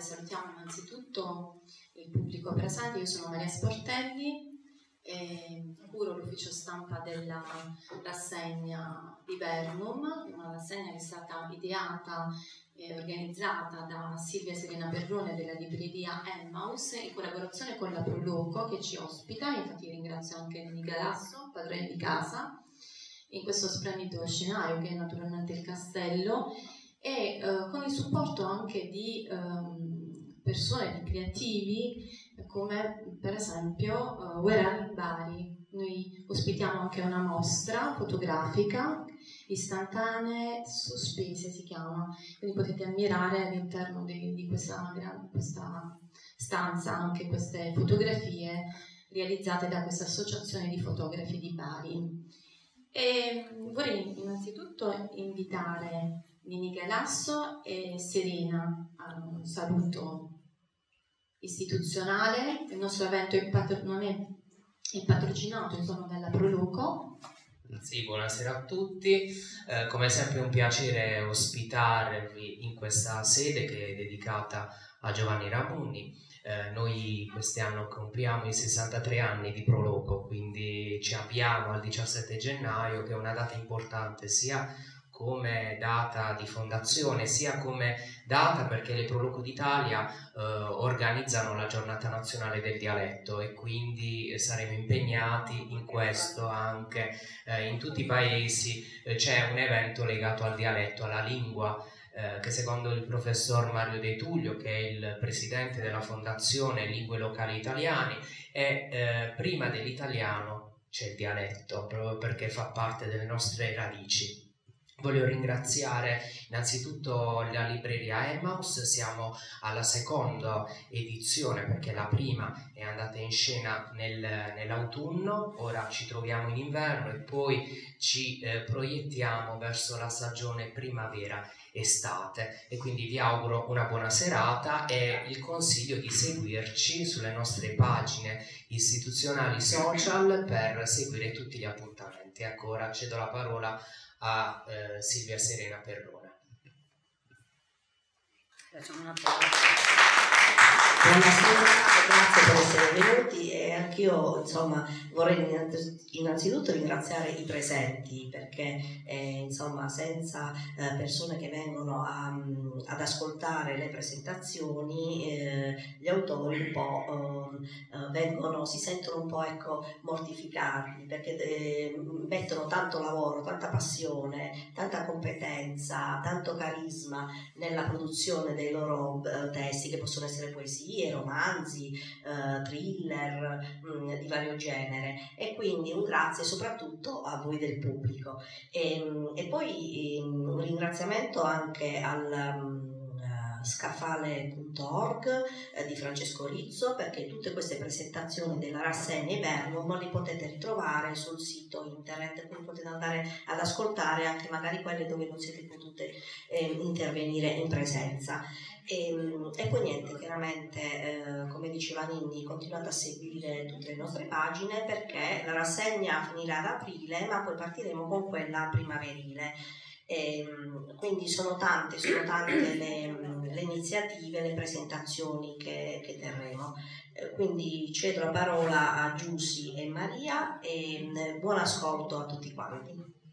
salutiamo innanzitutto il pubblico presente. Io sono Maria Sportelli e curo l'ufficio stampa della rassegna di Bernum, una rassegna che è stata ideata e organizzata da Silvia Serena Perrone della libreria Emmaus in collaborazione con la Proloco che ci ospita. Infatti ringrazio anche Nini Galasso, padrone di casa, in questo splendido scenario che è naturalmente il castello, e con il supporto anche di persone, di creativi come per esempio Weral Bari. Noi ospitiamo anche una mostra fotografica, istantanee sospese si chiama, quindi potete ammirare all'interno di questa stanza anche queste fotografie realizzate da questa associazione di fotografi di Bari. E vorrei innanzitutto invitare Nini Galasso e Serena a un saluto istituzionale. Il nostro evento non è patrocinato insomma dalla Proloco. Sì, buonasera a tutti. Come sempre è un piacere ospitarvi in questa sede che è dedicata a Giovanni Ramunni. Noi quest'anno compiamo i 63 anni di Proloco, quindi ci avviamo al 17 gennaio, che è una data importante sia come data di fondazione, sia come data perché le Proloco d'Italia organizzano la giornata nazionale del dialetto e quindi saremo impegnati in questo anche in tutti i paesi. C'è un evento legato al dialetto, alla lingua, che secondo il professor Mario De Tullio, che è il presidente della Fondazione Lingue Locali Italiane, prima dell'italiano c'è il dialetto, proprio perché fa parte delle nostre radici. Voglio ringraziare innanzitutto la libreria Emmaus. Siamo alla seconda edizione perché la prima è andata in scena nell'autunno, ora ci troviamo in inverno e poi ci proiettiamo verso la stagione primavera-estate, e quindi vi auguro una buona serata e il consiglio di seguirci sulle nostre pagine istituzionali social per seguire tutti gli appuntamenti. Ecco, ora cedo la parola a Silvia Serena Perrone. Facciamo un applauso. Buonasera, grazie per essere venuti e anch'io insomma vorrei innanzitutto ringraziare i presenti perché insomma senza persone che vengono ad ascoltare le presentazioni gli autori un po' si sentono un po' mortificati perché mettono tanto lavoro, tanta passione, tanta competenza, tanto carisma nella produzione dei loro testi, che possono essere poesie, romanzi, thriller di vario genere, e quindi un grazie soprattutto a voi del pubblico e poi un ringraziamento anche al scafale.org di Francesco Rizzo, perché tutte queste presentazioni della rassegna Bernum li potete ritrovare sul sito internet, quindi potete andare ad ascoltare anche magari quelle dove non siete potute intervenire in presenza. E poi niente, chiaramente come diceva Nini, continuate a seguire tutte le nostre pagine perché la rassegna finirà ad aprile, ma poi partiremo con quella primaverile. Quindi sono tante le iniziative, le presentazioni che terremo. Quindi cedo la parola a Giussi e Maria e buon ascolto a tutti quanti.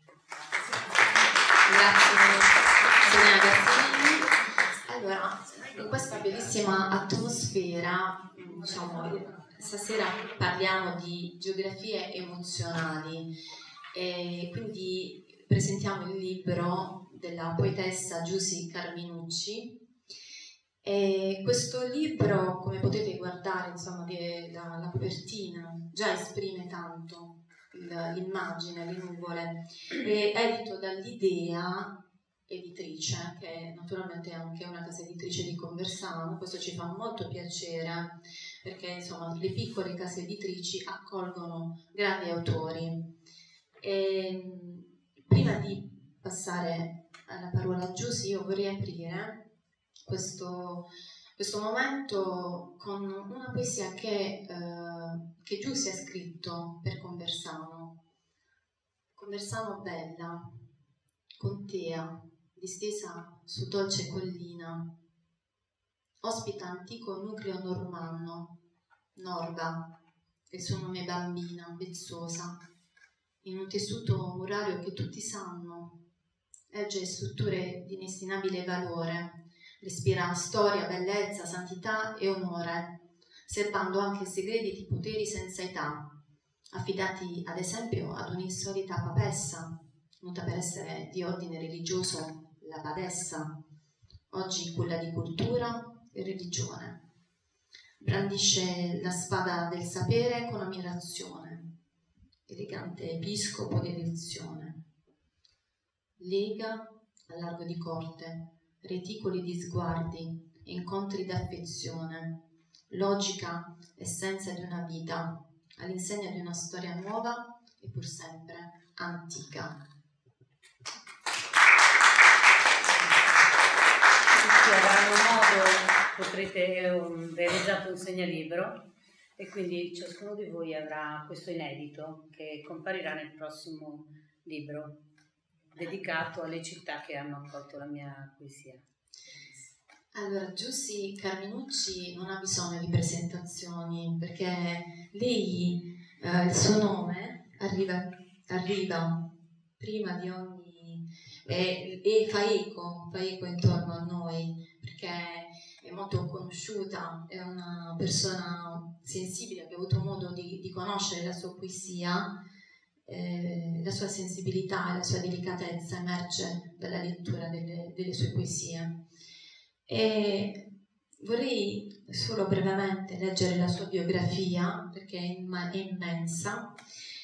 Grazie Gazzini. Allora, in questa bellissima atmosfera, diciamo, stasera parliamo di geografie emozionali e quindi presentiamo il libro della poetessa Giussi Carminucci. E questo libro, come potete guardare insomma dalla copertina, già esprime tanto l'immagine, le nuvole, è edito dall'Idea editrice, che naturalmente è anche una casa editrice di Conversano. Questo ci fa molto piacere perché insomma le piccole case editrici accolgono grandi autori. E prima di passare alla parola a Giussi, io vorrei aprire questo momento con una poesia che Giussi ha scritto per Conversano. Conversano bella, contea, distesa su dolce collina, ospita antico nucleo normanno, Norba, è il suo nome bambina, vezzosa, in un tessuto murario che tutti sanno, erge strutture di inestimabile valore, respira storia, bellezza, santità e onore, serbando anche segreti di poteri senza età, affidati ad esempio ad un'insolita papessa, nota per essere di ordine religioso la badessa, oggi culla di cultura e religione. Brandisce la spada del sapere con ammirazione, elegante episcopo di elezione. Lega al largo di corte, reticoli di sguardi, incontri d'affezione, logica essenza di una vita, all'insegna di una storia nuova e pur sempre antica. Tutti avranno modo, potrete realizzare un segnalibro e quindi ciascuno di voi avrà questo inedito che comparirà nel prossimo libro dedicato alle città che hanno accolto la mia poesia. Allora, Giussi Carminucci non ha bisogno di presentazioni perché lei, il suo nome arriva prima di ogni e fa eco intorno a noi perché è molto conosciuta, è una persona sensibile che ha avuto modo di conoscere la sua poesia, la sua sensibilità e la sua delicatezza emerge dalla lettura delle sue poesie. E vorrei solo brevemente leggere la sua biografia perché è immensa.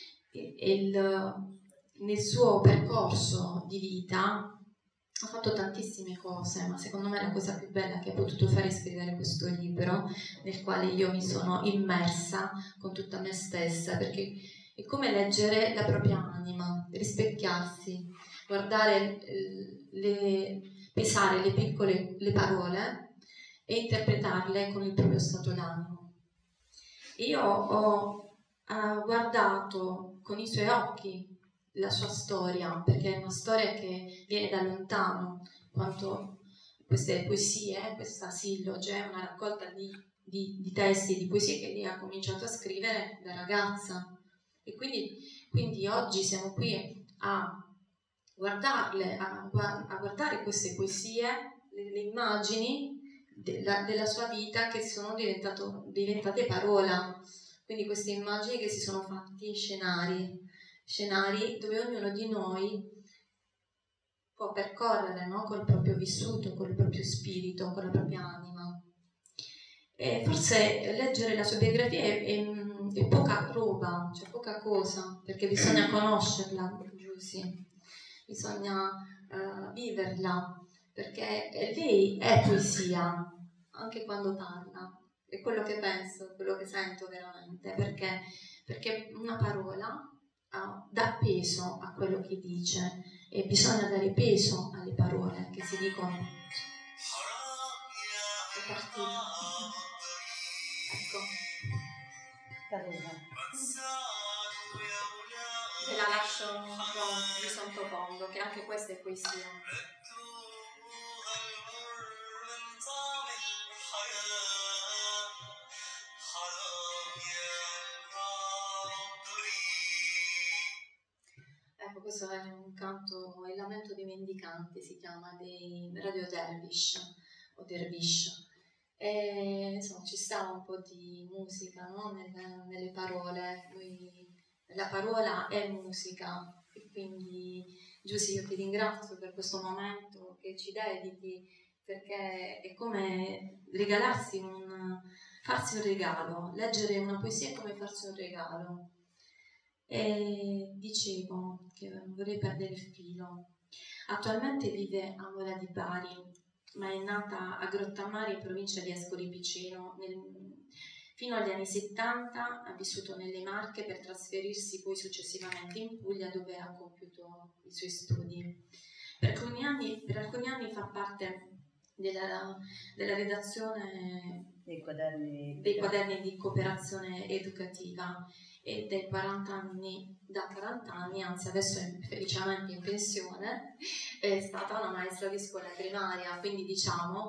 Nel suo percorso di vita ha fatto tantissime cose, ma secondo me la cosa più bella che ha potuto fare è scrivere questo libro nel quale io mi sono immersa con tutta me stessa, perché è come leggere la propria anima, rispecchiarsi, guardare pesare le parole e interpretarle con il proprio stato d'animo. Io ho guardato con i suoi occhi la sua storia, perché è una storia che viene da lontano, quanto queste poesie, questa silloge è una raccolta di testi e di poesie che lei ha cominciato a scrivere da ragazza. E quindi oggi siamo qui a guardarle, a guardare queste poesie, le immagini della sua vita che sono diventate parola, quindi queste immagini che si sono fatti scenari dove ognuno di noi può percorrere, no? Col proprio vissuto, col proprio spirito, con la propria anima. E forse leggere la sua biografia è poca roba, cioè poca cosa, perché bisogna conoscerla, Giussi. Bisogna viverla, perché lei è poesia, anche quando parla, è quello che penso, quello che sento veramente, perché una parola dà peso a quello che dice e bisogna dare peso alle parole che si dicono. È partita. Ecco. Ve la lascio di sottofondo, che anche questa è poesia. Ecco, questo è un canto, il lamento dei mendicanti, si chiama, dei Radio Dervish o Dervish. E insomma ci sta un po' di musica, no? nelle parole. La parola è musica e quindi Giussi, io ti ringrazio per questo momento che ci dedichi, perché è come farsi un regalo, leggere una poesia è come farsi un regalo. E dicevo che non vorrei perdere il filo. Attualmente vive a Mola di Bari, ma è nata a Grottammare in provincia di Ascoli Piceno. Fino agli anni 70 ha vissuto nelle Marche per trasferirsi poi successivamente in Puglia, dove ha compiuto i suoi studi. Per alcuni anni fa parte della redazione dei quaderni di cooperazione educativa e da 40 anni, anzi adesso è felicemente in pensione, è stata una maestra di scuola primaria, quindi diciamo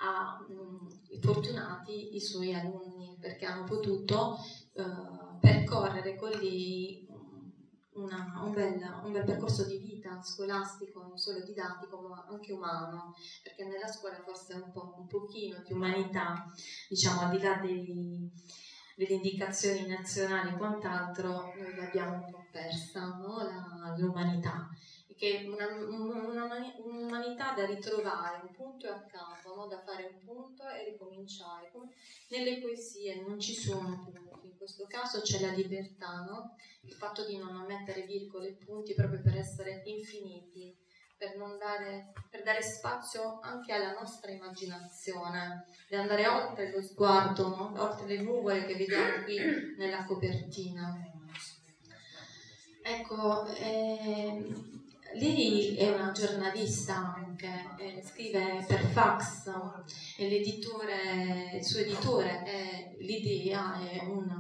fortunati i suoi alunni, perché hanno potuto percorrere con lei un bel percorso di vita scolastico, non solo didattico ma anche umano, perché nella scuola forse un pochino di umanità, diciamo, al di là delle indicazioni nazionali e quant'altro, noi l'abbiamo un po' persa, no? L'umanità, che è un'umanità da ritrovare, un punto e a capo, no? Da fare un punto e ricominciare. Nelle poesie non ci sono punti, in questo caso c'è la libertà, no? Il fatto di non mettere virgole e punti proprio per essere infiniti, per dare spazio anche alla nostra immaginazione, di andare oltre lo sguardo, no? Oltre le nuvole che vediamo qui nella copertina. Ecco, lei è una giornalista che scrive per Fax, e il suo editore è l'Idea, è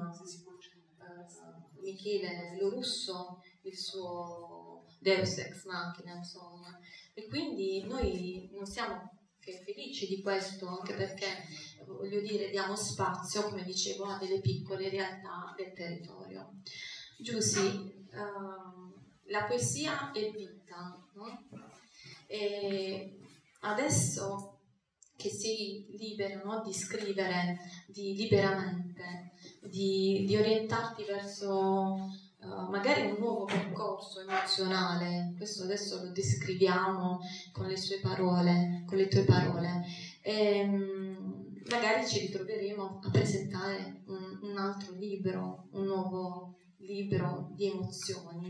Michele Lorusso, il suo Deus Ex Machina, insomma. E quindi noi non siamo che felici di questo, anche perché, voglio dire, diamo spazio, come dicevo, a delle piccole realtà del territorio. Giussi, la poesia è vita, no? E adesso che sei libero, no? Di scrivere liberamente, di orientarti verso magari un nuovo percorso emozionale, questo adesso lo descriviamo con le sue parole, con le tue parole, e magari ci ritroveremo a presentare un altro libro, un nuovo libro di emozioni.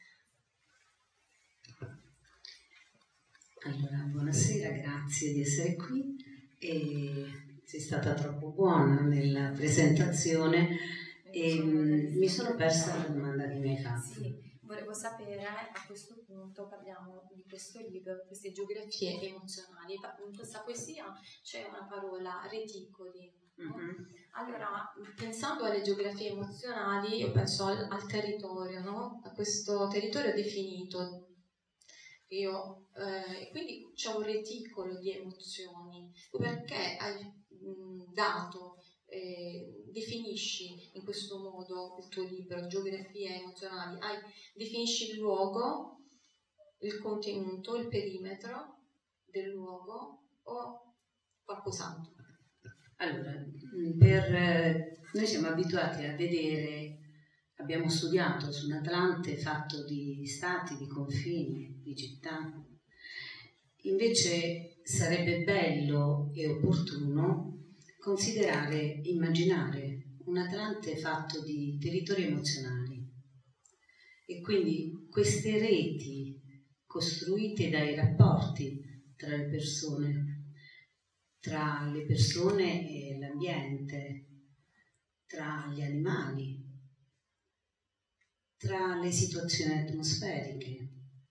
Allora, buonasera, grazie di essere qui. Sei stata troppo buona nella presentazione e mi sono persa la domanda che mi hai fatto. Sì, volevo sapere, a questo punto parliamo di questo libro, queste geografie emozionali. In questa poesia c'è una parola, reticoli. Mm-hmm. Allora, pensando alle geografie emozionali, io penso al territorio, no? A questo territorio definito. Quindi c'è un reticolo di emozioni. Perché hai dato, definisci in questo modo il tuo libro, Geografie emozionali, definisci il luogo, il contenuto, il perimetro del luogo o qualcos'altro? Allora, noi siamo abituati a vedere, abbiamo studiato su un Atlante fatto di stati, di confini, di città. Invece sarebbe bello e opportuno considerare, immaginare un Atlante fatto di territori emozionali. E quindi queste reti costruite dai rapporti tra le persone e l'ambiente, tra gli animali, tra le situazioni atmosferiche.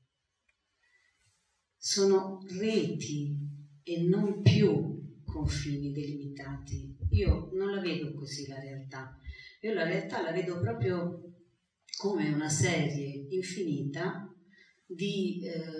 Sono reti e non più confini delimitati. Io non la vedo così la realtà. Io la realtà la vedo proprio come una serie infinita di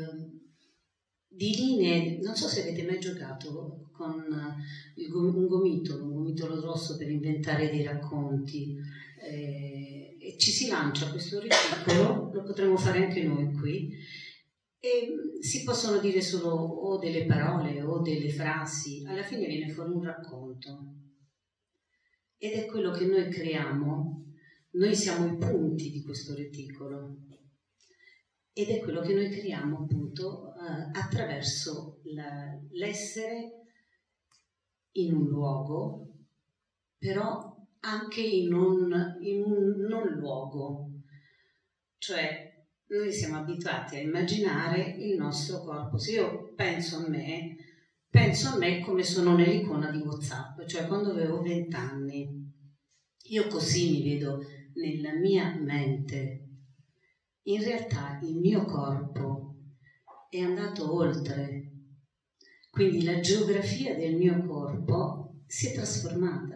linee. Non so se avete mai giocato con un gomitolo grosso per inventare dei racconti, e ci si lancia questo reticolo, lo potremmo fare anche noi qui, e si possono dire solo o delle parole o delle frasi, alla fine viene fuori un racconto ed è quello che noi creiamo. Noi siamo i punti di questo reticolo ed è quello che noi creiamo appunto attraverso l'essere in un luogo, però anche in un non luogo. Cioè noi siamo abituati a immaginare il nostro corpo. Se io penso a me come sono nell'icona di WhatsApp, cioè quando avevo 20 anni. Io così mi vedo nella mia mente. In realtà il mio corpo è andato oltre, quindi la geografia del mio corpo si è trasformata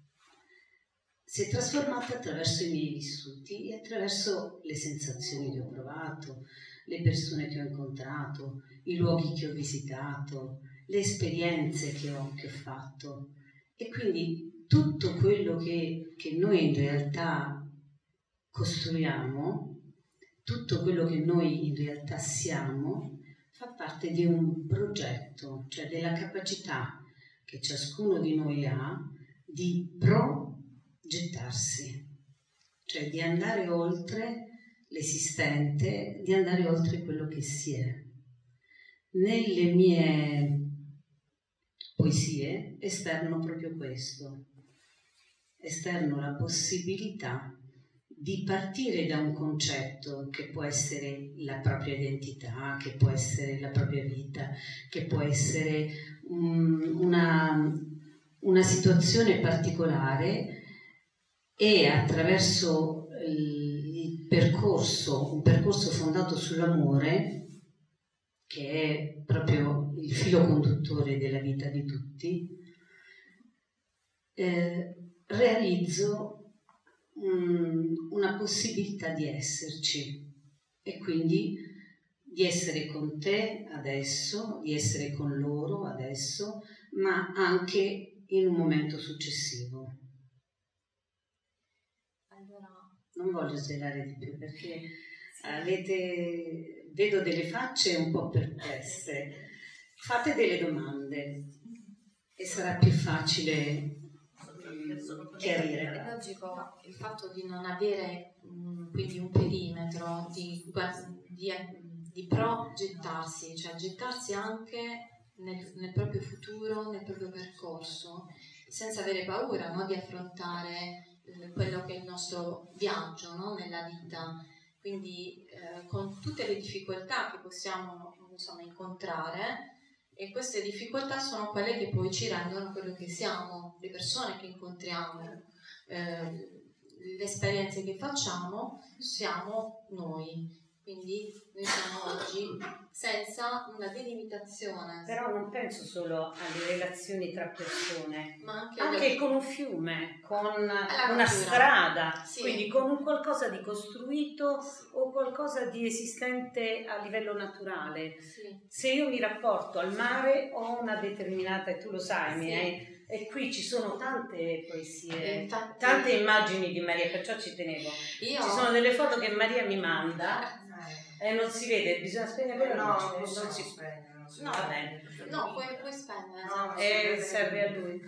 attraverso i miei vissuti e attraverso le sensazioni che ho provato, le persone che ho incontrato, i luoghi che ho visitato, le esperienze che ho fatto, e quindi tutto quello che noi in realtà costruiamo, tutto quello che noi in realtà siamo, fa parte di un progetto, cioè della capacità che ciascuno di noi ha di progettarsi, cioè di andare oltre l'esistente, di andare oltre quello che si è. Nelle mie poesie esterno proprio questo, esterno la possibilità di partire da un concetto che può essere la propria identità, che può essere la propria vita, che può essere una situazione particolare, e attraverso un percorso fondato sull'amore, che è proprio il filo conduttore della vita di tutti, realizzo una possibilità di esserci, e quindi di essere con te adesso, di essere con loro adesso, ma anche in un momento successivo. Allora, non voglio svelare di più perché vedo delle facce un po' perplesse. Fate delle domande e sarà più facile chiarire. È logico il fatto di non avere quindi un perimetro di progettarsi, cioè gettarsi anche nel proprio futuro, nel proprio percorso, senza avere paura, no, di affrontare quello che è il nostro viaggio, no, nella vita. Quindi con tutte le difficoltà che possiamo, insomma, incontrare, e queste difficoltà sono quelle che poi ci rendono quello che siamo, le persone che incontriamo, le esperienze che facciamo, siamo noi. Quindi noi siamo oggi senza una delimitazione. Però non penso solo alle relazioni tra persone, ma anche con un fiume, con una natura. Strada, sì. Quindi con un qualcosa di costruito o qualcosa di esistente a livello naturale. Sì. Se io mi rapporto al mare ho una determinata, e tu lo sai, Sì. E qui ci sono tante poesie, infatti, tante immagini di Maria, perciò ci tenevo. Ci sono delle foto che Maria mi manda e non si vede, bisogna spegnere quella luce. Non si spegne. No, va bene. No, puoi spegnere. No, serve a lui.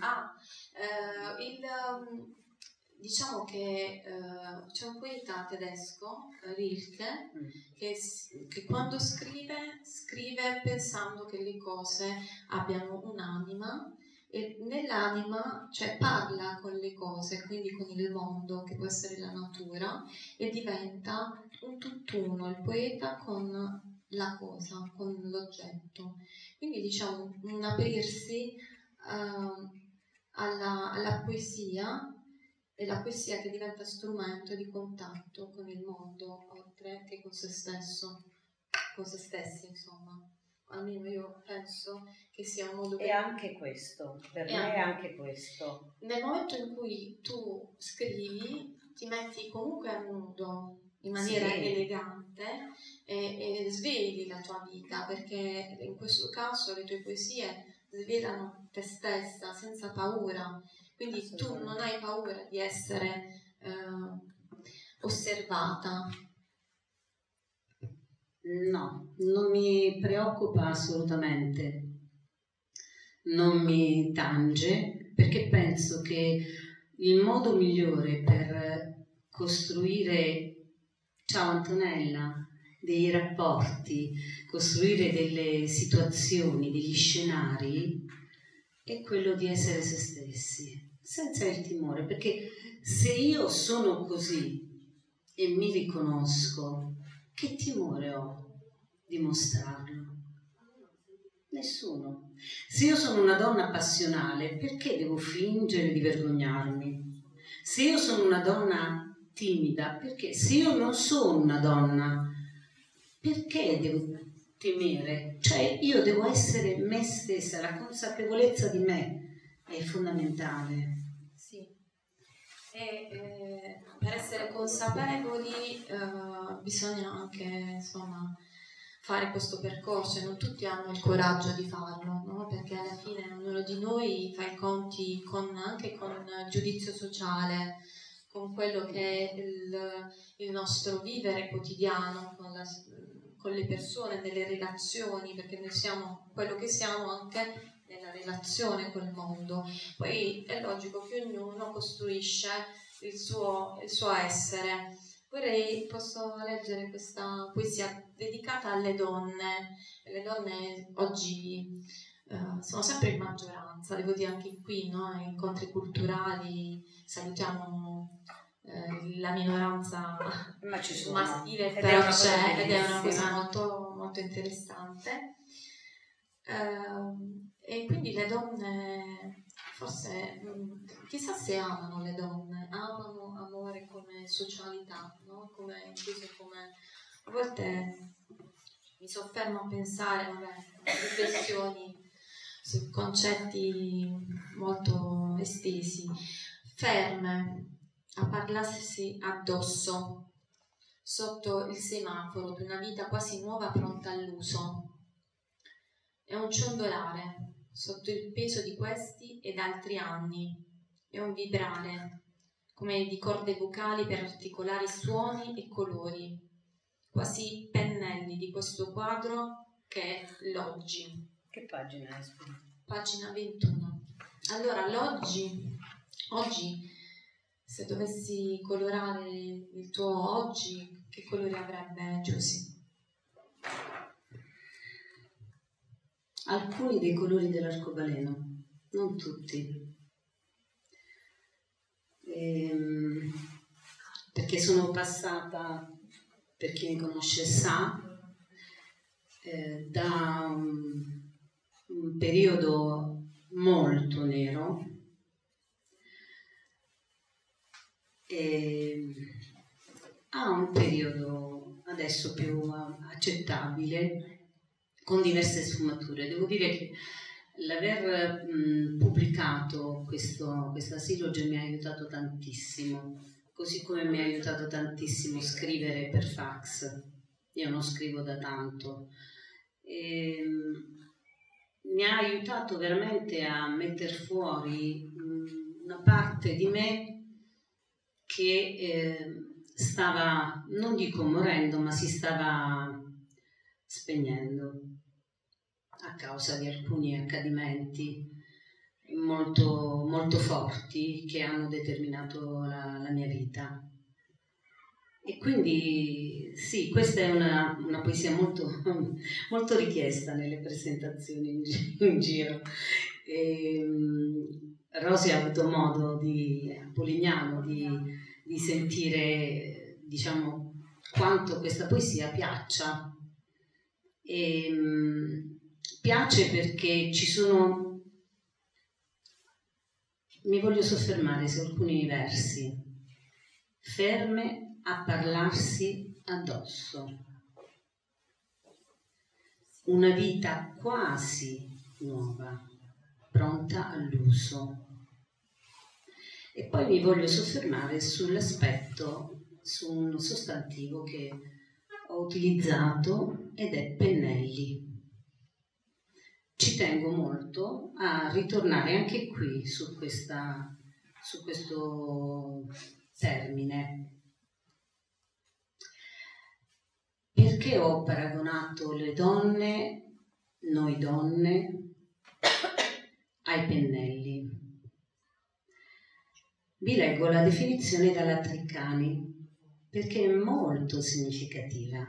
Diciamo che c'è un poeta tedesco, Rilke, che quando scrive pensando che le cose abbiano un'anima, e nell'anima, cioè, parla con le cose, quindi con il mondo, che può essere la natura, e diventa un tutt'uno, il poeta con la cosa, con l'oggetto. Quindi, diciamo, un aprirsi alla poesia, e la poesia che diventa strumento di contatto con il mondo, oltre che con se stesso, con se stessi, insomma. Almeno io penso che sia un modo... E anche questo, per me è anche questo. Nel momento in cui tu scrivi, ti metti comunque a nudo, in maniera elegante, e sveli la tua vita, perché in questo caso le tue poesie svelano te stessa senza paura, quindi tu non hai paura di essere osservata. No, non mi preoccupa assolutamente, non mi tange, perché penso che il modo migliore per costruire, ciao Antonella, dei rapporti, costruire delle situazioni, degli scenari, è quello di essere se stessi, senza il timore, perché se io sono così e mi riconosco, che timore ho di mostrarlo? Nessuno. Se io sono una donna passionale, perché devo fingere di vergognarmi? Se io sono una donna timida, perché? Se io non sono una donna, perché devo temere? Cioè, io devo essere me stessa, la consapevolezza di me è fondamentale. Sì. E per essere consapevoli bisogna anche, insomma, fare questo percorso e non tutti hanno il coraggio di farlo, no? Perché alla fine ognuno di noi fa i conti anche con il giudizio sociale, con quello che è il nostro vivere quotidiano, con le persone, nelle relazioni, perché noi siamo quello che siamo anche nella relazione col mondo. Poi è logico che ognuno costruisce il suo essere. Posso leggere questa poesia dedicata alle donne. Le donne oggi sono sempre in maggioranza, devo dire anche qui, no? Incontri culturali, salutiamo la minoranza maschile, però c'è, ed è una cosa molto, molto interessante. E quindi le donne, forse, chissà se amano le donne, amano amore come socialità, no? Come a volte mi soffermo a pensare, riflessioni su concetti molto estesi, ferme a parlarsi addosso sotto il semaforo di una vita quasi nuova pronta all'uso. È un ciondolare sotto il peso di questi ed altri anni, è un vibrare come di corde vocali per articolare suoni e colori, quasi pennelli di questo quadro che è l'oggi. Che pagina è? Pagina 21. Allora, oggi, se dovessi colorare il tuo oggi, che colore avrebbe, Giusy? Alcuni dei colori dell'arcobaleno, non tutti. Perché sono passata, per chi mi conosce sa, da un periodo molto nero a un periodo adesso più accettabile, con diverse sfumature. Devo dire che l'aver pubblicato questa siloge mi ha aiutato tantissimo, così come mi ha aiutato tantissimo scrivere per fax. Io non scrivo da tanto. Mi ha aiutato veramente a mettere fuori una parte di me che stava, non dico morendo, ma si stava spegnendo a causa di alcuni accadimenti molto, molto forti che hanno determinato la mia vita. E quindi sì, questa è una poesia molto, molto richiesta nelle presentazioni in giro. Rosi ha avuto modo a Polignano di sentire, diciamo, quanto questa poesia piaccia. Piace perché ci sono, mi voglio soffermare su alcuni versi, ferme a parlarsi addosso, una vita quasi nuova, pronta all'uso. E poi mi voglio soffermare sull'aspetto, su un sostantivo che ho utilizzato ed è pennelli. Ci tengo molto a ritornare anche qui su questo termine, perché ho paragonato le donne, noi donne, ai pennelli. Vi leggo la definizione dalla Treccani, perché è molto significativa.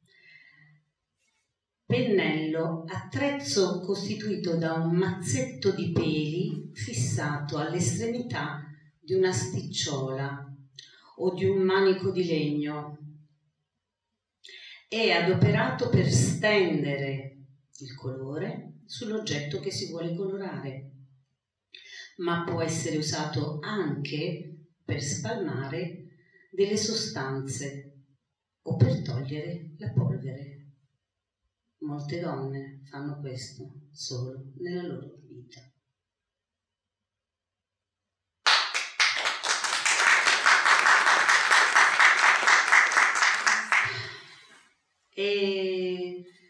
Pennello, attrezzo costituito da un mazzetto di peli fissato all'estremità di una sticciola o di un manico di legno. È adoperato per stendere il colore sull'oggetto che si vuole colorare, ma può essere usato anche per spalmare delle sostanze o per togliere la polvere. Molte donne fanno questo solo nella loro vita. E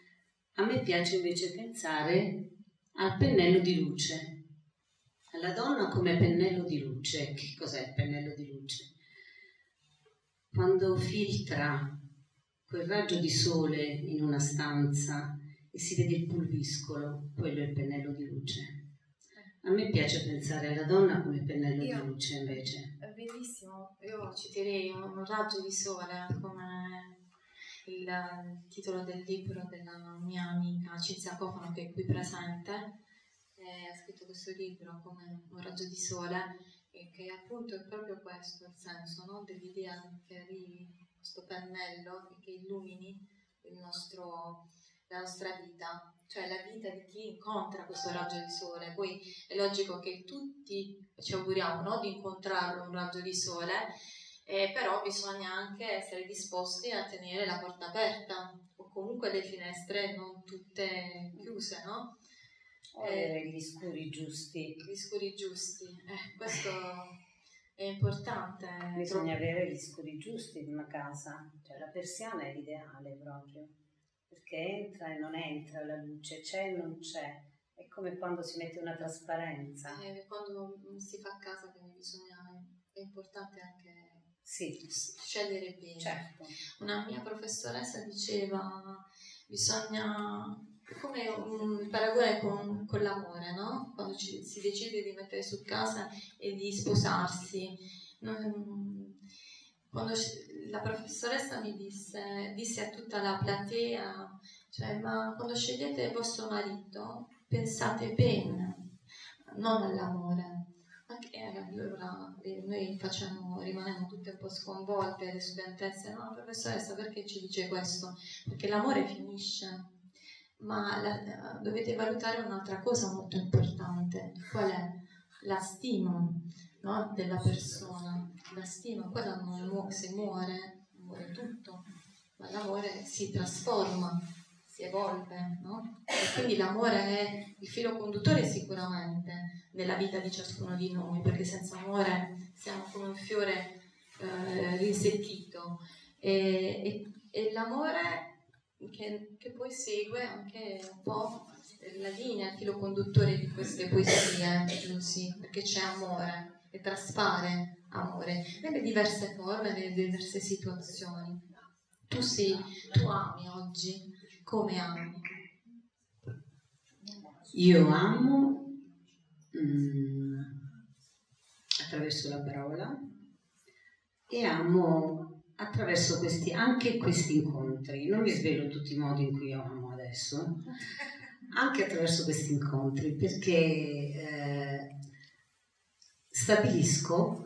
me piace invece pensare al pennello di luce, alla donna come pennello di luce. Che cos'è il pennello di luce? Quando filtra quel raggio di sole in una stanza e si vede il pulviscolo, quello è il pennello di luce. A me piace pensare alla donna come pennello di luce invece. È bellissimo, io citerei un raggio di sole come il titolo del libro della mia amica Cinzia Cofano, che è qui presente, ha scritto questo libro come un raggio di sole, e che appunto è proprio questo il senso, no? Dell'idea che arrivi questo pennello e che illumini la nostra vita, cioè la vita di chi incontra questo raggio di sole. Poi è logico che tutti ci auguriamo, no, di incontrare un raggio di sole, però bisogna anche essere disposti a tenere la porta aperta o comunque le finestre non tutte chiuse, no? Avere gli scuri giusti. Gli scuri giusti, questo è importante. Bisogna avere gli scuri giusti in una casa, cioè la persiana è l'ideale proprio, perché entra e non entra la luce, c'è e non c'è, è come quando si mette una trasparenza. Quando si fa casa, quindi è importante anche scegliere bene. Certo. Una mia professoressa diceva, bisogna, come un paragone con l'amore, no? Quando si decide di mettere su casa e di sposarsi. Quando la professoressa mi disse a tutta la platea, cioè, ma quando scegliete il vostro marito pensate bene, non all'amore. Allora noi rimaniamo tutte un po' sconvolte, le studentesse, no professoressa, perché ci dice questo? Perché l'amore finisce, ma dovete valutare un'altra cosa molto importante. Qual è? La stima, no? Della persona. La stima, quella non se muore tutto, ma l'amore si trasforma, si evolve, no? E quindi l'amore è il filo conduttore sicuramente nella vita di ciascuno di noi, perché senza amore siamo come un fiore rinsettito, e l'amore che poi segue anche un po' la linea, il filo conduttore di queste poesie, Giussi, perché c'è amore e traspare amore nelle diverse forme, nelle diverse situazioni. Tu ami oggi, come ami? Io amo attraverso la parola e amo attraverso anche questi incontri. Non vi svelo tutti i modi in cui io amo adesso, anche attraverso questi incontri, perché stabilisco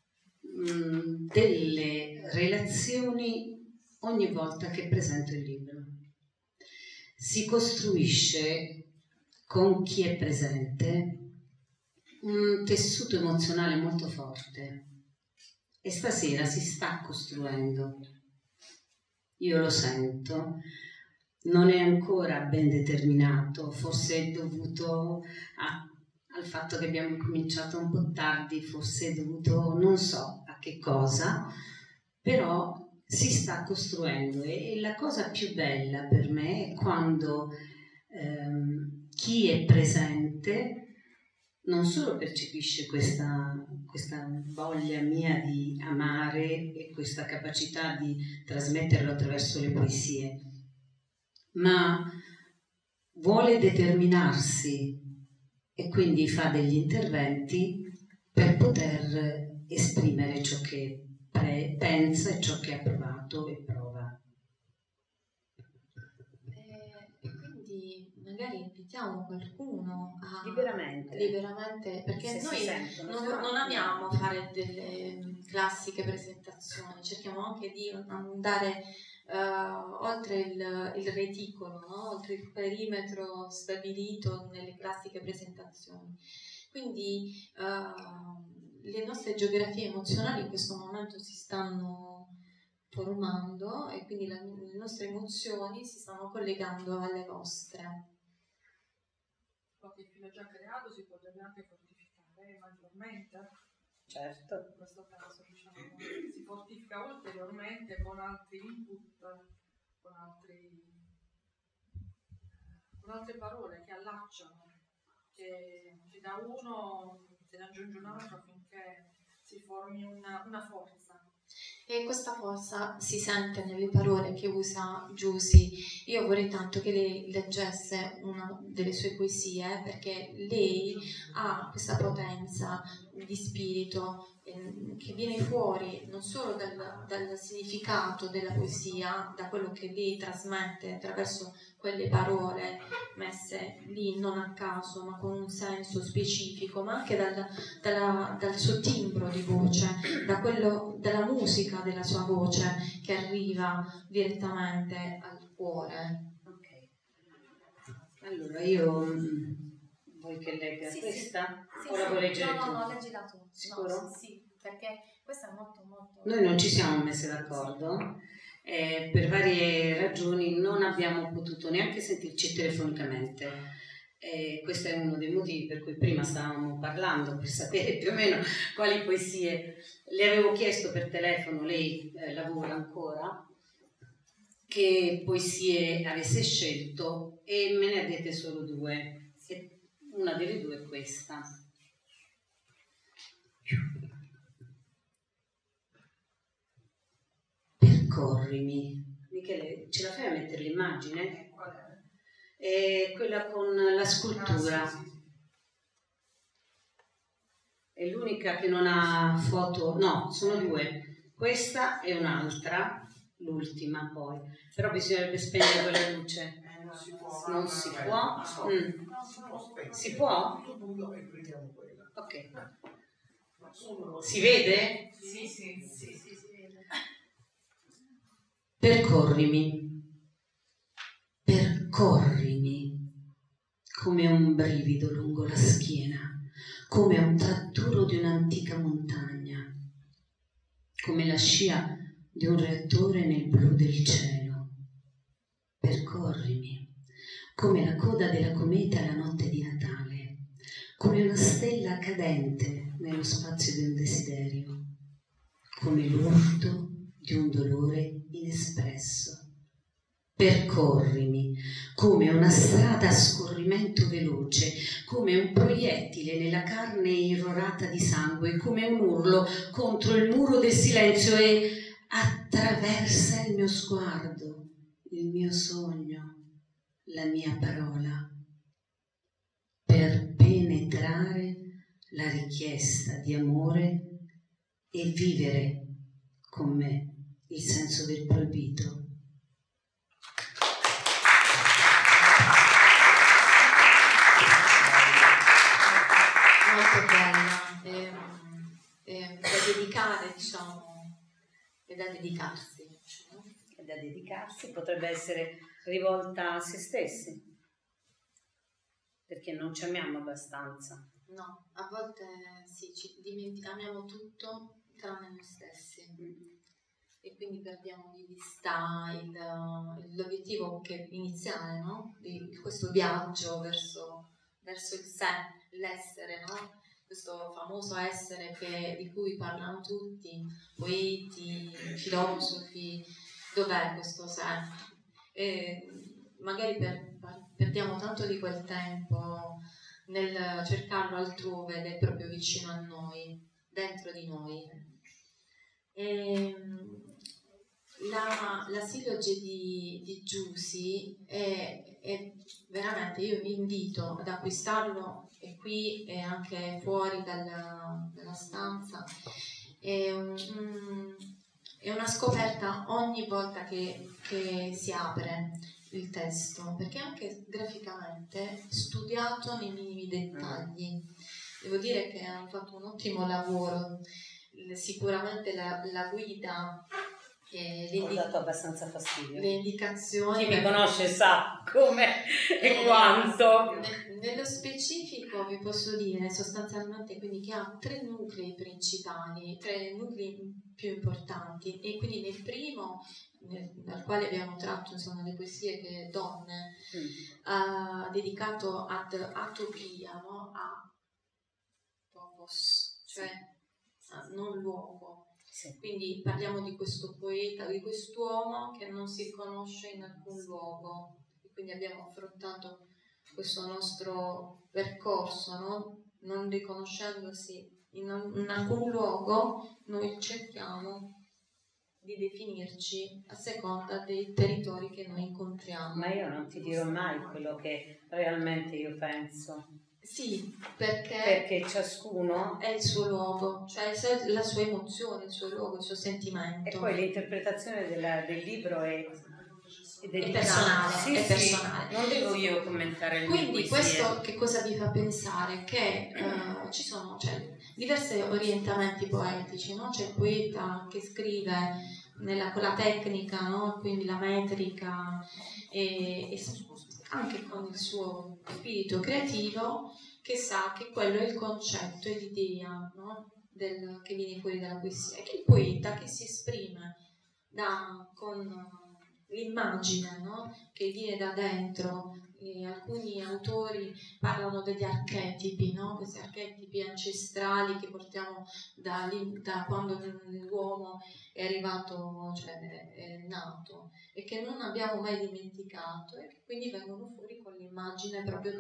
delle relazioni ogni volta che presento il libro. Si costruisce con chi è presente un tessuto emozionale molto forte e stasera si sta costruendo. Io lo sento, non è ancora ben determinato, forse è dovuto al fatto che abbiamo cominciato un po' tardi, forse è dovuto non so a che cosa, però si sta costruendo e la cosa più bella per me è quando chi è presente non solo percepisce questa voglia mia di amare e questa capacità di trasmetterlo attraverso le poesie, ma vuole determinarsi e quindi fa degli interventi per poter esprimere ciò che pensa e ciò che ha provato e prova. E quindi magari invitiamo qualcuno a liberamente, perché noi non amiamo fare delle classiche presentazioni, cerchiamo anche di andare oltre il reticolo, no? Oltre il perimetro stabilito nelle classiche presentazioni. Quindi le nostre geografie emozionali in questo momento si stanno formando e quindi le nostre emozioni si stanno collegando alle vostre. Qualche filo già creato si potrebbe anche fortificare maggiormente. Certo. In questo caso si fortifica ulteriormente con altri input, con altri con altre parole che allacciano, che da uno se ne aggiunge un altro affinché si formi una forza. E questa forza si sente nelle parole che usa Giusy. Io vorrei tanto che lei leggesse una delle sue poesie, perché lei ha questa potenza di spirito che viene fuori non solo dal significato della poesia, da quello che lei trasmette attraverso quelle parole messe lì non a caso, ma con un senso specifico, ma anche dal suo timbro di voce, dalla musica della sua voce che arriva direttamente al cuore. Ok. Allora io vuoi che legga questa? O la vuoi leggere tu? No, leggila tu. Sicuro? No, sì, perché questa è molto molto... Noi non ci siamo messe d'accordo, per varie ragioni non abbiamo potuto neanche sentirci telefonicamente. Questo è uno dei motivi per cui prima stavamo parlando, per sapere più o meno quali poesie. Le avevo chiesto per telefono, lei lavora ancora, che poesie avesse scelto e me ne ha dette solo 2. E una delle 2 è questa. Percorrimi. Michele, ce la fai a mettere l'immagine? Qual è? È quella con la scultura. Sì. È l'unica che non ha foto, no, sono 2. Questa e un'altra, l'ultima poi. Però bisognerebbe spegnere quella luce. Non si può. Non si può? Si può? Ok. Si vede? Sì. Percorrimi, come un brivido lungo la schiena, come un tratturo di un'antica montagna, come la scia di un reattore nel blu del cielo. Percorrimi, come la coda della cometa la notte di Natale, come una stella cadente nello spazio di un desiderio, come l'urto di un dolore inespresso. Percorrimi come una strada a scorrimento veloce, come un proiettile nella carne irrorata di sangue, come un urlo contro il muro del silenzio e attraversa il mio sguardo, il mio sogno, la mia parola, per penetrare la richiesta di amore e vivere con me il senso del proibito. Molto bella, da dedicare, diciamo, e da dedicarsi. È da dedicarsi, potrebbe essere rivolta a se stessi, perché non ci amiamo abbastanza. No, a volte sì, amiamo tutto tranne noi stessi e quindi perdiamo di vista l'obiettivo iniziale, no? Di questo viaggio verso il sé, l'essere, no? Questo famoso essere di cui parlano tutti, poeti, filosofi. Dov'è questo sé? E magari perdiamo tanto di quel tempo nel cercarlo altrove ed è proprio vicino a noi, dentro di noi. La silloge di Giusy è veramente, io vi invito ad acquistarlo, è qui e anche fuori dalla stanza. È una scoperta ogni volta che si apre il testo, perché anche graficamente studiato nei minimi dettagli. Devo dire che hanno fatto un ottimo lavoro. Sicuramente la guida, Ho dato abbastanza fastidio. le indicazioni. Chi mi conosce sa come e quanto. Nello specifico vi posso dire sostanzialmente quindi che ha 3 nuclei principali, 3 nuclei più importanti, e quindi nel primo, dal quale abbiamo tratto insomma le poesie che Donne ha dedicato ad atopia, no? A topos, cioè non luogo. Sì. Quindi parliamo di questo poeta, di quest'uomo che non si riconosce in alcun luogo, e quindi abbiamo affrontato questo nostro percorso, no? Non riconoscendosi in alcun luogo, noi cerchiamo di definirci a seconda dei territori che noi incontriamo. Ma io non ti dirò mai quello che realmente io penso. Sì, perché ciascuno è il suo luogo, cioè la sua emozione, il suo luogo, il suo sentimento. E poi l'interpretazione del libro è personale, sì, è sì, personale. Non devo io commentare le mie Quindi poesie. questo che cosa vi fa pensare? Che ci sono diversi orientamenti poetici, no? C'è il poeta che scrive con la tecnica, no? Quindi la metrica e anche con il suo spirito creativo, che sa che quello è il concetto e l'idea, no? Che viene fuori dalla poesia. E che il poeta che si esprime con l'immagine, no? Che viene da dentro. Alcuni autori parlano degli archetipi, no? Questi archetipi ancestrali che portiamo da quando l'uomo è arrivato, cioè è nato, e che non abbiamo mai dimenticato, e che quindi vengono fuori con l'immagine proprio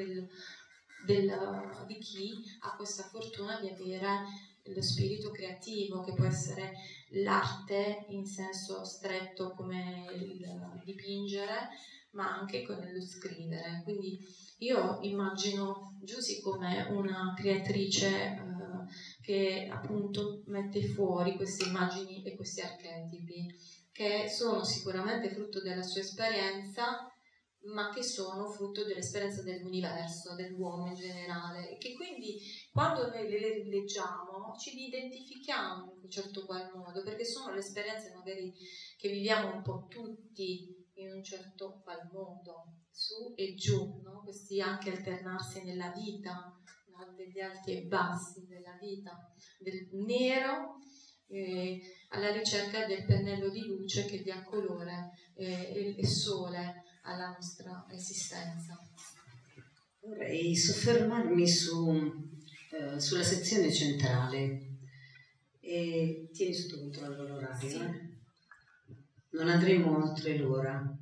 di chi ha questa fortuna di avere lo spirito creativo, che può essere l'arte in senso stretto come il dipingere, ma anche con lo scrivere. Quindi io immagino Giusy come una creatrice che appunto mette fuori queste immagini e questi archetipi, che sono sicuramente frutto della sua esperienza, ma che sono frutto dell'esperienza dell'universo, dell'uomo in generale, e che quindi quando noi le rileggiamo ci identifichiamo in un certo qual modo, perché sono le esperienze magari che viviamo un po' tutti in un certo qual modo, su e giù, no? Questi anche alternarsi nella vita, no? Degli alti e bassi della vita, del nero alla ricerca del pennello di luce che dia colore e sole alla nostra esistenza. Vorrei soffermarmi sulla sezione centrale. Tieni sotto controllo l'orario. Sì. Non andremo oltre l'ora.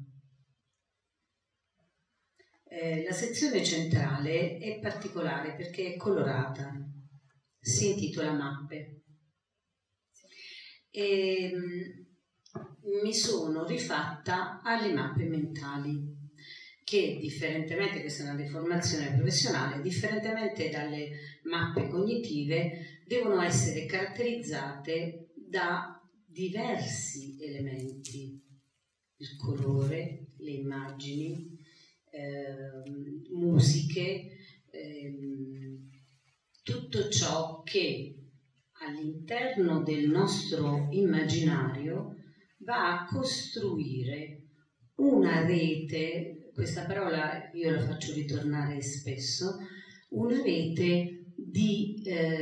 La sezione centrale è particolare perché è colorata, si intitola Mappe. E mi sono rifatta alle mappe mentali che, differentemente, questa è una deformazione professionale, differentemente dalle mappe cognitive, devono essere caratterizzate da diversi elementi: il colore, le immagini, musiche, tutto ciò che all'interno del nostro immaginario va a costruire una rete, questa parola io la faccio ritornare spesso, una rete di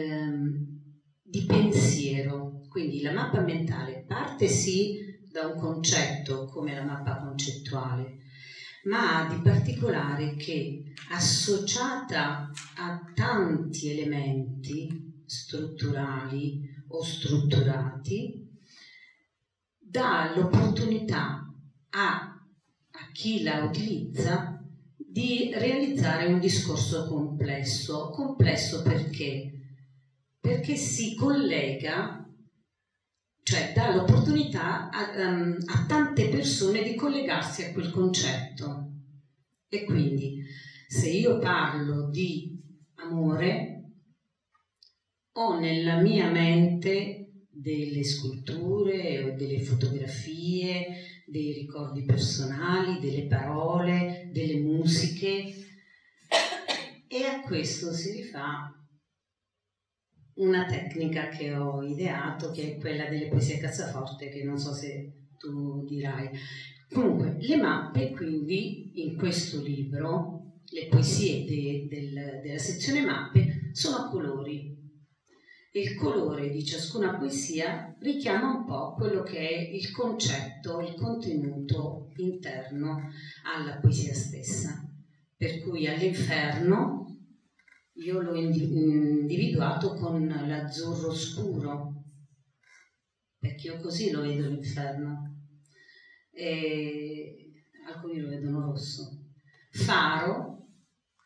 pensiero. Quindi la mappa mentale parte sì da un concetto come la mappa concettuale, ma ha di particolare che, associata a tanti elementi strutturali o strutturati, dà l'opportunità a chi la utilizza di realizzare un discorso complesso. Complesso perché? Perché si collega, cioè dà l'opportunità a tante persone di collegarsi a quel concetto. E quindi, se io parlo di amore, ho nella mia mente delle sculture o delle fotografie, dei ricordi personali, delle parole, delle musiche, e a questo si rifà una tecnica che ho ideato, che è quella delle poesie a cassaforte, che non so se tu dirai. Comunque, le mappe, quindi, in questo libro, le poesie della sezione mappe sono a colori. Il colore di ciascuna poesia richiama un po' quello che è il concetto, il contenuto interno alla poesia stessa. Per cui all'inferno io l'ho individuato con l'azzurro scuro, perché io così lo vedo l'inferno, e alcuni lo vedono rosso. Faro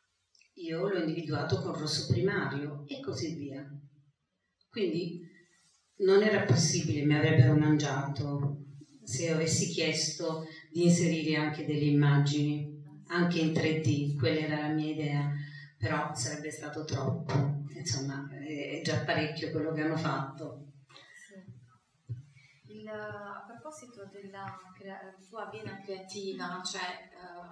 io l'ho individuato con rosso primario e così via. Quindi non era possibile, mi avrebbero mangiato se avessi chiesto di inserire anche delle immagini, anche in 3D, quella era la mia idea, però sarebbe stato troppo, insomma è già parecchio quello che hanno fatto. A proposito della tua vena creativa, cioè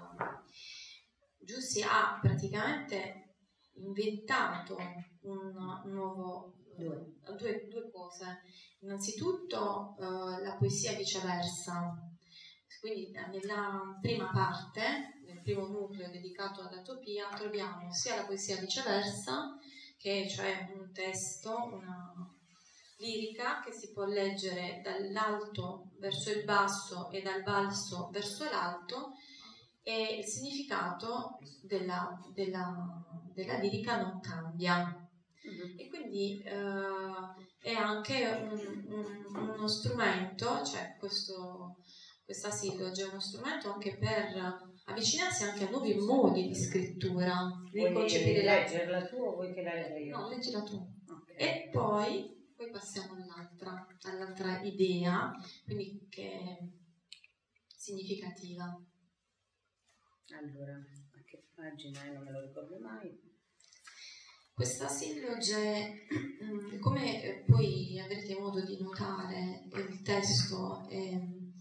Giussi ha praticamente inventato un nuovo due cose. Innanzitutto la poesia viceversa, quindi nella prima parte, nel primo nucleo dedicato alla Topia, troviamo sia la poesia viceversa, che è cioè un testo, una lirica che si può leggere dall'alto verso il basso e dal basso verso l'alto, e il significato della lirica non cambia. E quindi è anche uno strumento, cioè questa silloge è uno strumento anche per avvicinarsi anche a nuovi modi di scrittura. Vuoi leggerla tu o vuoi che la legga io? No, leggila tu. Okay. E poi passiamo all'altra idea, quindi che è significativa. Allora, a che pagina è? Non me lo ricordo mai. Questa silloge, come poi avrete modo di notare, il testo è...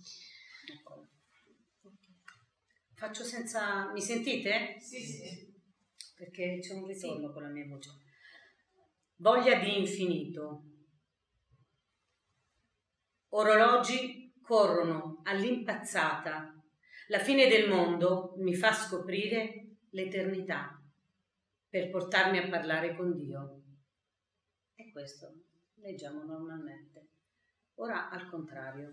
Faccio senza... Mi sentite? Sì. Perché c'è un ritorno con la mia voce. Voglia di infinito. Orologi corrono all'impazzata. La fine del mondo mi fa scoprire l'eternità per portarmi a parlare con Dio. E questo leggiamo normalmente. Ora al contrario.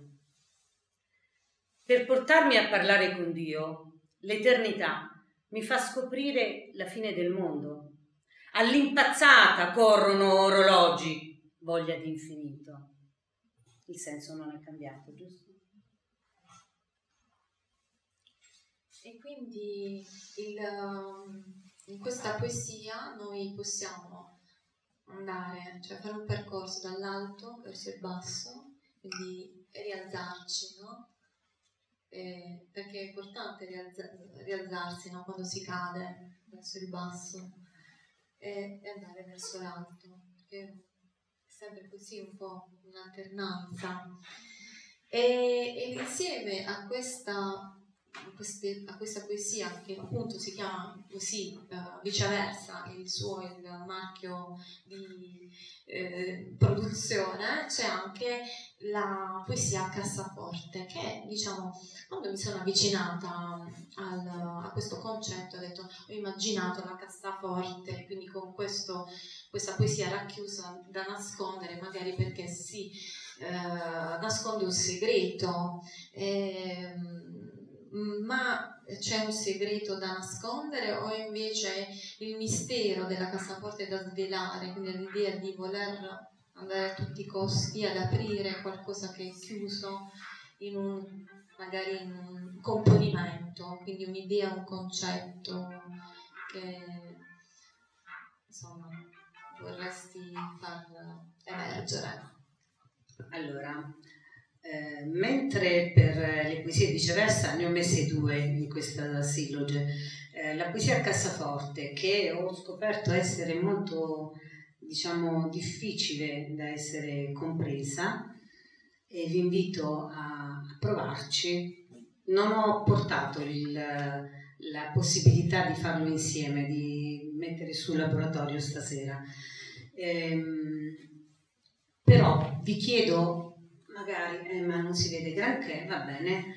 Per portarmi a parlare con Dio, l'eternità mi fa scoprire la fine del mondo. All'impazzata corrono orologi, voglia di infinito. Il senso non è cambiato, giusto? E quindi in questa poesia noi possiamo andare, cioè fare un percorso dall'alto verso il basso, quindi rialzarci, no? Perché è importante rialzarsi, no? Quando si cade verso il basso e andare verso l'alto, perché è sempre così un po' un'alternanza. E insieme a questa poesia, che appunto si chiama così, viceversa, il marchio di produzione, c'è anche la poesia a cassaforte, che diciamo, quando mi sono avvicinata a questo concetto, ho detto, ho immaginato la cassaforte, quindi con questa poesia racchiusa da nascondere, magari perché si nasconde un segreto, ma c'è un segreto da nascondere o invece il mistero della cassaforte da svelare, quindi l'idea di voler andare a tutti i costi ad aprire qualcosa che è chiuso magari in un componimento, quindi un'idea, un concetto che insomma vorresti far emergere. Allora, mentre per le poesie viceversa ne ho messe due in questa silloge, la poesia a cassaforte, che ho scoperto essere molto, diciamo, difficile da essere compresa, e vi invito a provarci. Non ho portato la possibilità di farlo insieme, di mettere sul laboratorio stasera, però vi chiedo, magari, ma non si vede granché, va bene,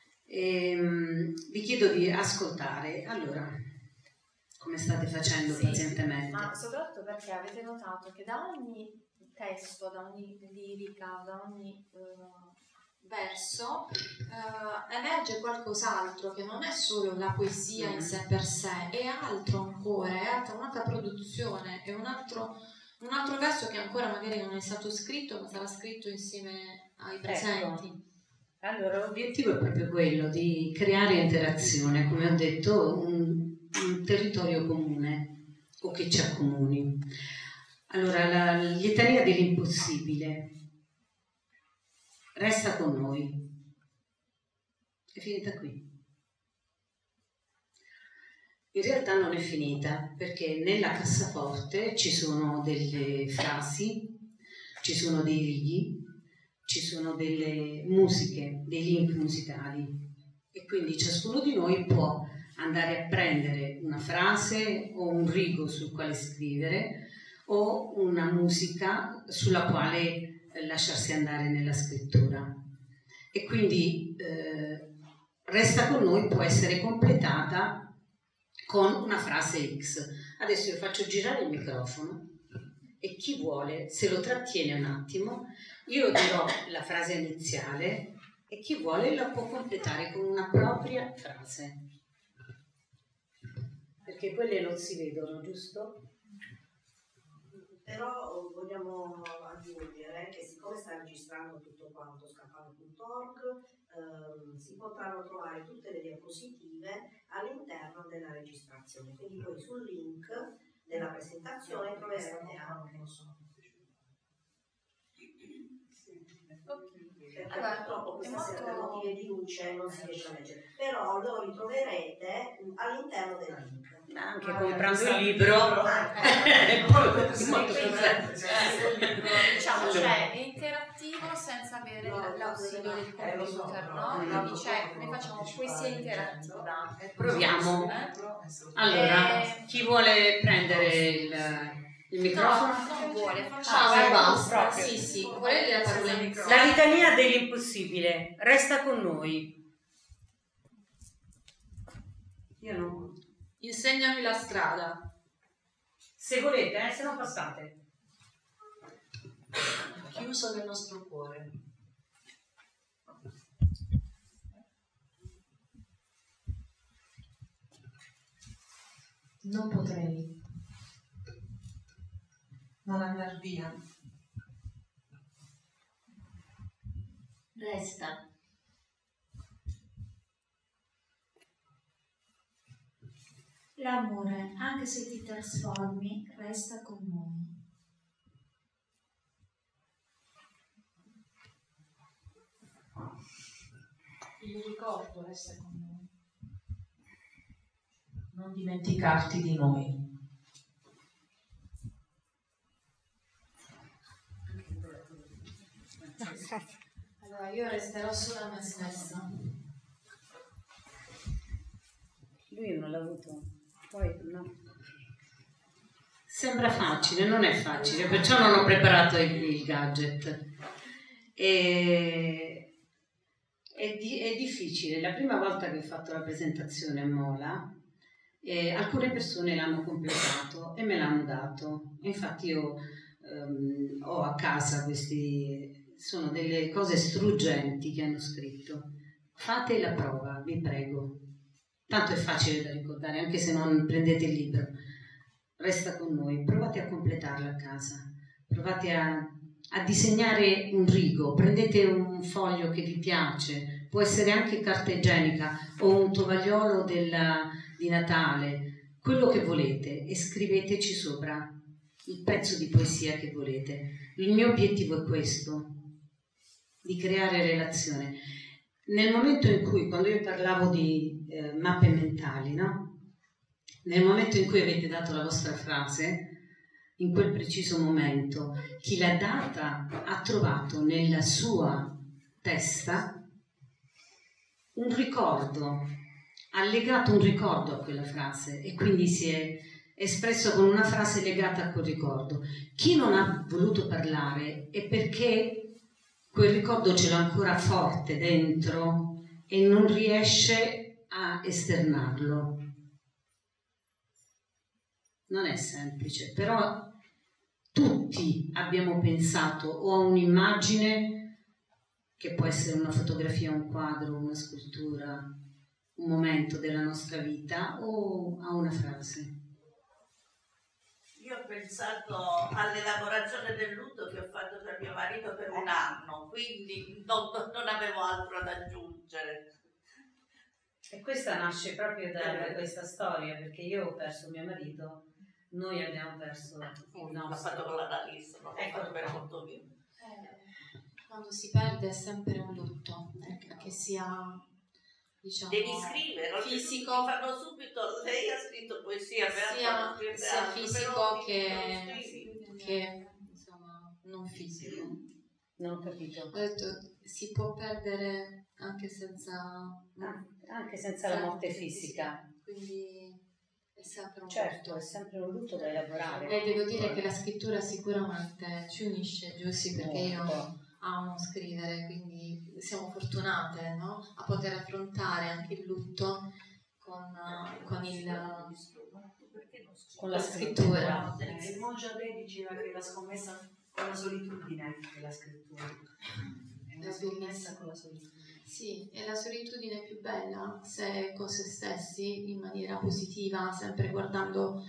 vi chiedo di ascoltare. Allora, come state facendo pazientemente? Ma soprattutto perché avete notato che da ogni testo, da ogni lirica, da ogni verso emerge qualcos'altro, che non è solo la poesia in sé per sé, è altro ancora, è un'altra produzione, è un altro verso che ancora magari non è stato scritto, ma sarà scritto insieme ai presenti. Ecco. Allora, l'obiettivo è proprio quello di creare interazione, come ho detto, un territorio comune. o che ci accomuni. Allora, la litania dell'impossibile resta con noi. È finita qui. In realtà non è finita, perché nella cassaforte ci sono delle frasi, ci sono dei righi, ci sono delle musiche, dei link musicali, e quindi ciascuno di noi può andare a prendere una frase o un rigo sul quale scrivere o una musica sulla quale lasciarsi andare nella scrittura. E quindi resta con noi, può essere completata con una frase X. Adesso io faccio girare il microfono e chi vuole se lo trattiene un attimo, io dirò la frase iniziale e chi vuole la può completare con una propria frase. Perché quelle non si vedono, giusto? Però vogliamo aggiungere che siccome sta registrando tutto quanto scappano.org, si potranno trovare tutte le diapositive all'interno della registrazione, quindi poi sul link della presentazione troverete anche. Perché purtroppo questa sera per motivi di luce non si riesce a leggere, però lo ritroverete all'interno del link. Anche comprando il libro. Diciamo, cioè è interattivo senza avere l'ausilio del computer, no? Quindi noi facciamo poesia interattiva. Proviamo. Allora, chi vuole prendere il microfono? No, non vuole, Ah, facciamo. basta. Sì, vuole la parola iniziale. La litania dell'impossibile resta con noi. Io no. Insegnami la strada. Se volete, se no passate. Chiuso nel nostro cuore. Non potrei non andar via. Resta. L'amore, anche se ti trasformi, resta con noi. Il ricordo resta con noi. Non dimenticarti di noi. Allora, io resterò sola me stessa. Lui non l'ha avuto, poi no. Sembra facile, non è facile, perciò non ho preparato il gadget. È difficile. La prima volta che ho fatto la presentazione a Mola, alcune persone l'hanno completato e me l'hanno dato. Infatti io ho a casa questi, sono delle cose struggenti che hanno scritto. Fate la prova, vi prego. Tanto è facile da ricordare, anche se non prendete il libro. Resta con noi, provate a completarla a casa, provate a disegnare un rigo, prendete un foglio che vi piace, può essere anche carta igienica o un tovagliolo di Natale, quello che volete, e scriveteci sopra il pezzo di poesia che volete. Il mio obiettivo è questo, di creare relazione. Nel momento in cui, quando io parlavo di mappe mentali, no? Nel momento in cui avete dato la vostra frase, in quel preciso momento, chi l'ha data ha trovato nella sua testa un ricordo, ha legato un ricordo a quella frase e quindi si è espresso con una frase legata a quel ricordo. Chi non ha voluto parlare è perché quel ricordo ce l'ha ancora forte dentro e non riesce a esternarlo. Non è semplice, però tutti abbiamo pensato o a un'immagine che può essere una fotografia, un quadro, una scultura, un momento della nostra vita, o a una frase. Io ho pensato all'elaborazione del lutto che ho fatto per mio marito per un anno, quindi non avevo altro da aggiungere. E questa nasce proprio da questa storia, perché io ho perso mio marito noi abbiamo perso il l'ho nostro. fatto con l'analista, non l'ho fatto per conto mio. Quando si perde è sempre un lutto, che sia, diciamo, Devi scrivere, fisico, ti fanno subito, lei ha scritto poesia, sia fisico che insomma non fisico. Non ho capito. Ho detto si può perdere anche senza la morte fisica. Quindi è sempre un certo, lutto. è sempre un lutto da elaborare. E devo dire che la scrittura sicuramente ci unisce, Giussi, perché io amo scrivere, quindi siamo fortunate, no? A poter affrontare anche il lutto con la scrittura. Il Mongiadè diceva che la scommessa con la solitudine è la scrittura. È una scommessa con la solitudine. Sì, è la solitudine più bella, se con se stessi in maniera positiva, sempre guardando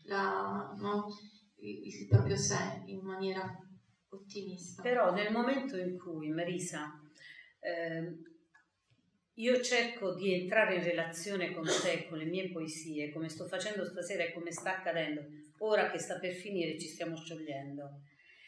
il proprio sé in maniera ottimista. Però nel momento in cui, Marisa, io cerco di entrare in relazione con te, con le mie poesie, come sto facendo stasera e come sta accadendo, ora che sta per finire ci stiamo sciogliendo,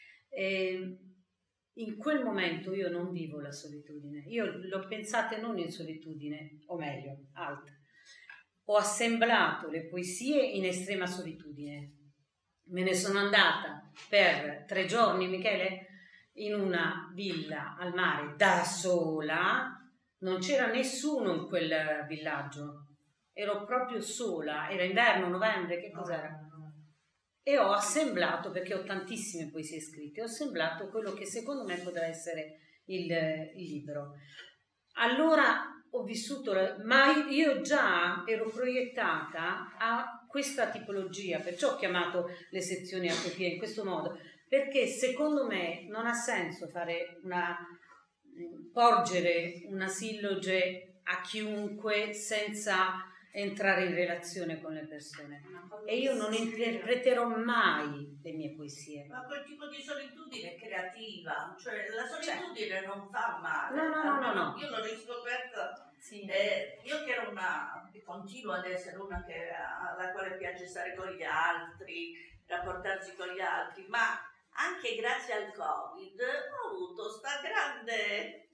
in quel momento io non vivo la solitudine, io l'ho pensata non in solitudine, o meglio, alta. Ho assemblato le poesie in estrema solitudine. Me ne sono andata per 3 giorni, Michele, in una villa al mare da sola, non c'era nessuno in quel villaggio, ero proprio sola, era inverno, novembre, che cos'era? E ho assemblato, perché ho tantissime poesie scritte, ho assemblato quello che secondo me potrà essere il libro. Allora ho vissuto, ma io già ero proiettata a questa tipologia, perciò ho chiamato le sezioni a copia in questo modo, perché secondo me non ha senso porgere una silloge a chiunque senza entrare in relazione con le persone, e io non interpreterò mai le mie poesie. Ma quel tipo di solitudine è creativa, cioè la solitudine non fa male. No. Io l'ho riscoperta, sì. Io che ero continuo ad essere una alla quale piace stare con gli altri, rapportarsi con gli altri, ma anche grazie al Covid ho avuto sta grande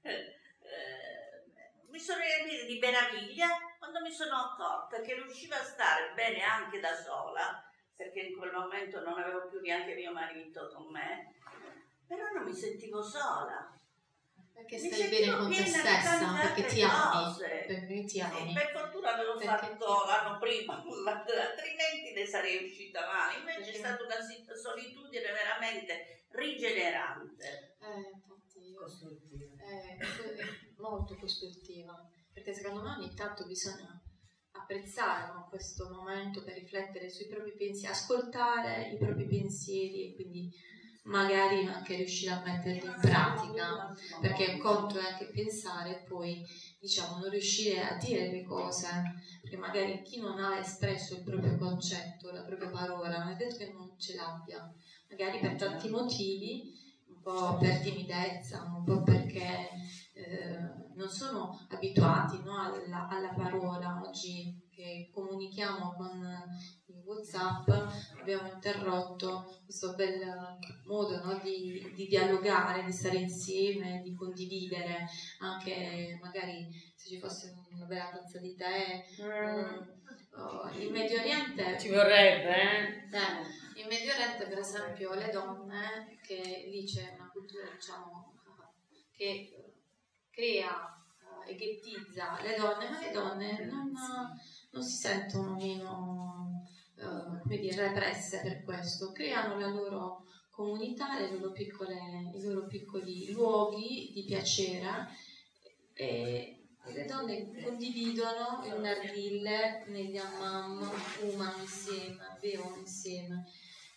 mi sono riempita di meraviglia quando mi sono accorta che riuscivo a stare bene anche da sola, perché in quel momento non avevo più neanche mio marito con me, però non mi sentivo sola. Perché stai bene con te stessa, perché ti ami. Sì, per fortuna avevo fatto l'anno prima, altrimenti ne sarei uscita male. Invece è stata una solitudine veramente rigenerante. Costruttiva. È molto costruttiva, perché secondo me ogni tanto bisogna apprezzare questo momento per riflettere sui propri pensieri, ascoltare i propri pensieri e quindi magari anche riuscire a metterli in pratica, perché un conto è anche pensare e poi non riuscire a dire le cose, perché magari chi non ha espresso il proprio concetto, la propria parola, non è detto che non ce l'abbia, magari per tanti motivi, un po' per timidezza, un po' perché non sono abituati alla parola. Oggi che comunichiamo con il WhatsApp abbiamo interrotto questo bel modo di dialogare, di stare insieme, di condividere, anche magari se ci fosse una bella tazza di tè. In Medio Oriente ci vorrebbe, in Medio Oriente per esempio le donne, che lì c'è una cultura che crea e ghettizza le donne, ma le donne non si sentono meno represse per questo, creano la loro comunità, i loro piccoli luoghi di piacere, e le donne condividono il nardille negli hammam, fumano insieme, bevono insieme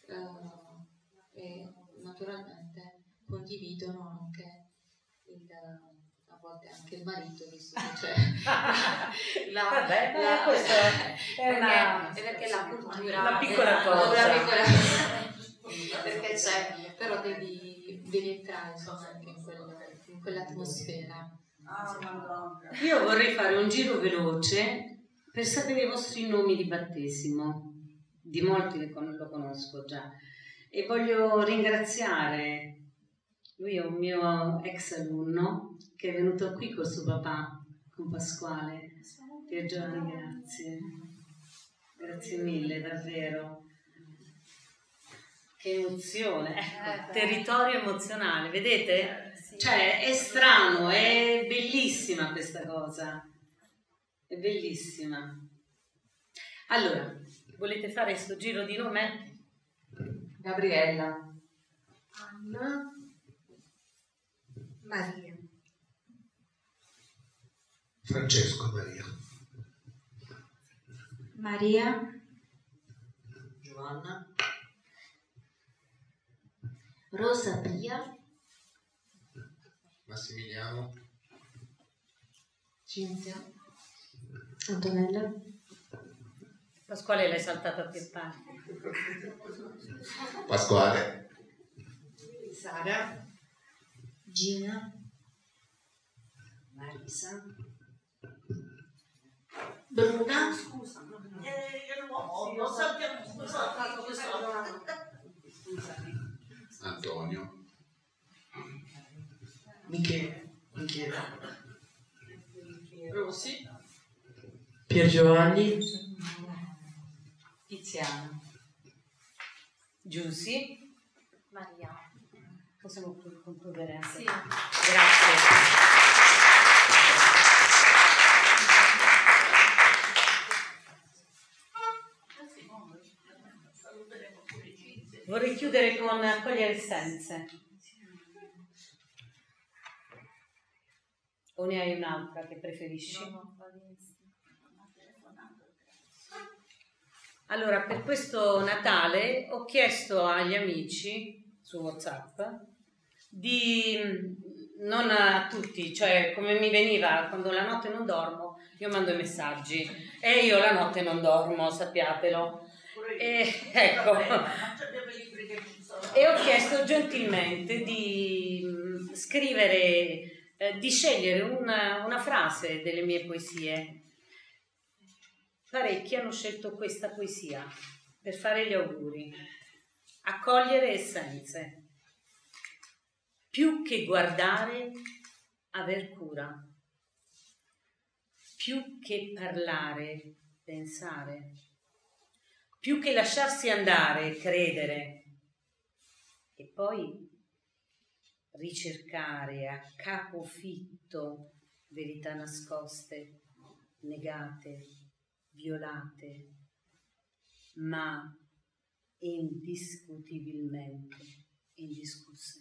e naturalmente condividono anche a volte anche il marito, visto che c'è perché la cultura, una piccola cosa, perché c'è, però devi entrare anche in quell'atmosfera. Io vorrei fare un giro veloce per sapere i vostri nomi di battesimo. di molti lo conosco già, e voglio ringraziare, lui è un mio ex alunno che è venuto qui col suo papà, con Pasquale. Pier Giovanni, grazie mille, davvero. Che emozione, ecco, territorio emozionale, vedete? Cioè è strano, è bellissima questa cosa, è bellissima. Allora, volete fare questo giro di nome? Gabriella, Anna, Maria, Francesco Maria, Maria, Giovanna, Rosa Pia, Massimiliano, Cinzia, Antonella, Pasquale l'hai saltato a più pari. Pasquale, Sara, Gina, Marisa, Bruna, Scusa, non sappiamo questo. Antonio, Michele, Rossi, Pier Giovanni, Tiziana, Giussi, Maria. possiamo concludere anche? Sì. Grazie. Vorrei chiudere con accogliere essenze. O ne hai un'altra che preferisci? Allora, per questo Natale ho chiesto agli amici su WhatsApp di, non a tutti, cioè come mi veniva quando la notte non dormo, io mando i messaggi e io la notte non dormo, sappiatelo. Ecco. E ho chiesto gentilmente di scrivere, di scegliere una frase delle mie poesie. Parecchi hanno scelto questa poesia per fare gli auguri. Accogliere essenze. Più che guardare, aver cura. Più che parlare, pensare. Più che lasciarsi andare, credere. E poi ricercare a capofitto verità nascoste, negate, violate, ma indiscutibilmente indiscusse.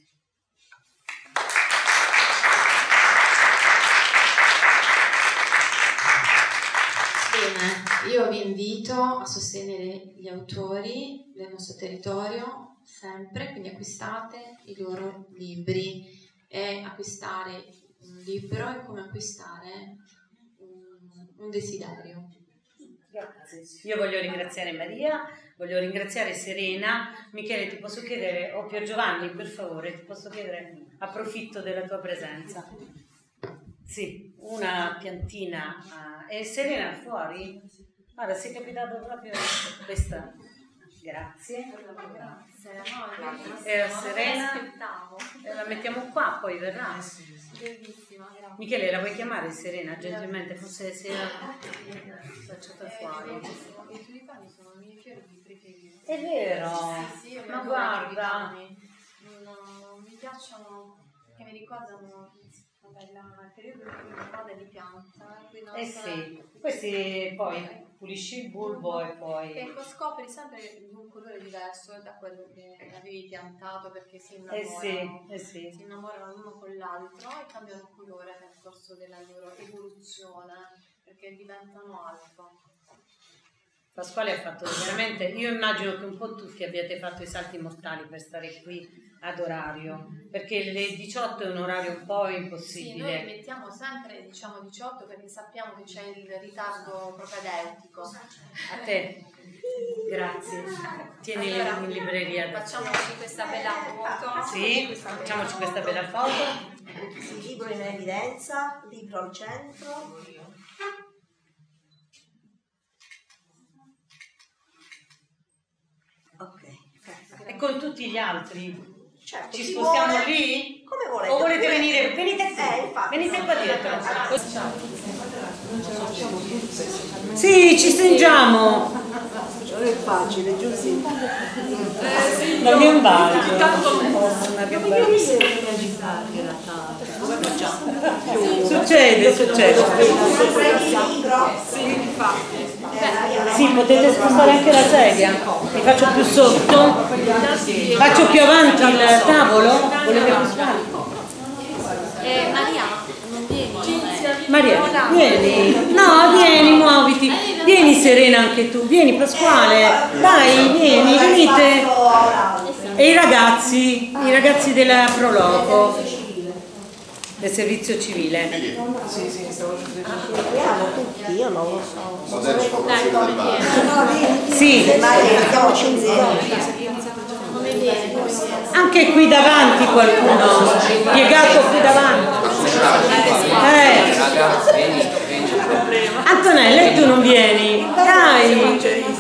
Bene, io vi invito a sostenere gli autori del nostro territorio sempre, quindi acquistate i loro libri, e acquistare un libro è come acquistare un desiderio. Grazie. Io voglio ringraziare Maria, voglio ringraziare Serena. Michele, ti posso chiedere, o Pier Giovanni, per favore, ti posso chiedere, approfitto della tua presenza. Sì, una piantina. E Serena fuori? Guarda, sei capitato proprio questa. Grazie. E la Serena la mettiamo qua, poi verrà. Bellissima, grazie. Michele, la vuoi chiamare Serena gentilmente? Forse se la facciata fuori. I tulipani sono i miei fiori preferiti. È vero, Sì, io ma adoro i guarda. tulipani. Mi piacciono, che mi ricordano il periodo in cui mia madre li pianta. Eh sì, questi poi pulisci il bulbo e poi... Ecco, scopri sempre di un colore diverso da quello che avevi piantato, perché si innamorano, si innamorano l'uno con l'altro e cambiano colore nel corso della loro evoluzione, perché diventano altro. Pasquale ha fatto veramente, io immagino che un po' tutti abbiate fatto i salti mortali per stare qui ad orario, perché le 18 è un orario un po' impossibile. Sì, noi mettiamo sempre, diciamo, 18 perché sappiamo che c'è il ritardo propedeutico. A te, grazie. Tieni allora, in libreria. Facciamoci questa bella foto. Sì, facciamoci questa bella foto. Il libro in evidenza, libro al centro. E con tutti gli altri? Certo, Ci chi spostiamo vuole, lì? come volete. O volete venire? Venite qui, infatti. venite qua dietro. Sì, ci stringiamo. Non è facile, giusto? Non mi è un bacio. Come facciamo? Succede. Sì, potete spostare anche la sedia. Mi faccio più sotto? Faccio più avanti il tavolo? Volete più sotto? Maria, non vieni? Maria, vieni. No, vieni, muoviti. Vieni Serena anche tu. Vieni Pasquale. Dai, vieni, venite. E i ragazzi della Proloco, del servizio civile. Sì, stavo tutti, io non lo so. Dai, come viene? Sì. Mettiamoci insieme. Come viene? Anche qui davanti qualcuno, piegato qui davanti. Antonella, e tu non vieni? Dai!